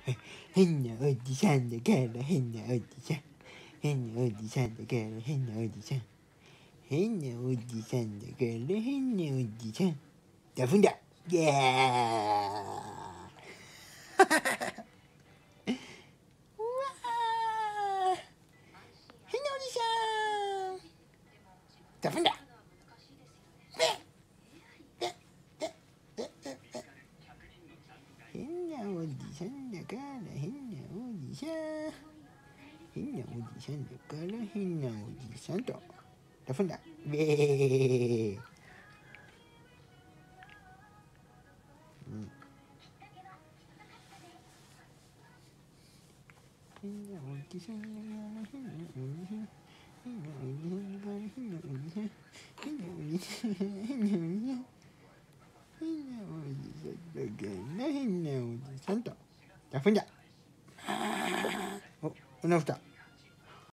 変なおじさんだから変なおじさん。変なおじさんだから変なおじさん。変なおじさんだから変なおじさん。ダフンだ。イエーイ。うわー。変なおじさん。ダフンだ。変なおじさんだから変なおじさん。変なおじさんだから変なおじさんと。ダフンだ。イエーイ。変なおじさんだから変なおじさん。変なおじさんだから変なおじさん。変なおじさんだから変なおじさん。変なおじさんだから変なおじさんと。ダフンだ。おなふた。